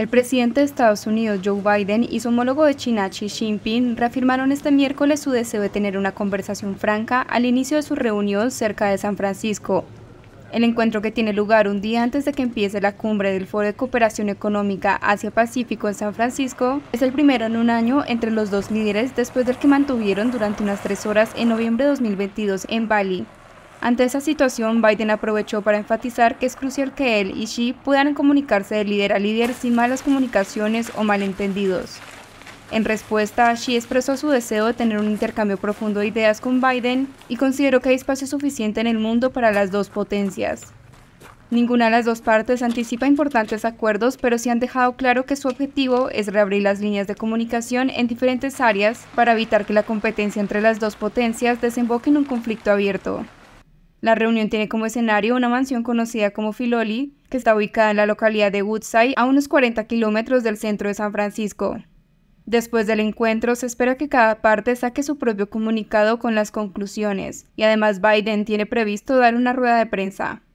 El presidente de Estados Unidos, Joe Biden, y su homólogo de China, Xi Jinping, reafirmaron este miércoles su deseo de tener una conversación franca al inicio de su reunión cerca de San Francisco. El encuentro, que tiene lugar un día antes de que empiece la cumbre del Foro de Cooperación Económica Asia-Pacífico en San Francisco, es el primero en un año entre los dos líderes después del que mantuvieron durante unas 3 horas en noviembre de 2022 en Bali. Ante esa situación, Biden aprovechó para enfatizar que es crucial que él y Xi puedan comunicarse de líder a líder sin malas comunicaciones o malentendidos. En respuesta, Xi expresó su deseo de tener un intercambio profundo de ideas con Biden y consideró que hay espacio suficiente en el mundo para las dos potencias. Ninguna de las dos partes anticipa importantes acuerdos, pero sí han dejado claro que su objetivo es reabrir las líneas de comunicación en diferentes áreas para evitar que la competencia entre las dos potencias desemboque en un conflicto abierto. La reunión tiene como escenario una mansión conocida como Filoli, que está ubicada en la localidad de Woodside, a unos 40 kilómetros del centro de San Francisco. Después del encuentro, se espera que cada parte saque su propio comunicado con las conclusiones, y además Biden tiene previsto dar una rueda de prensa.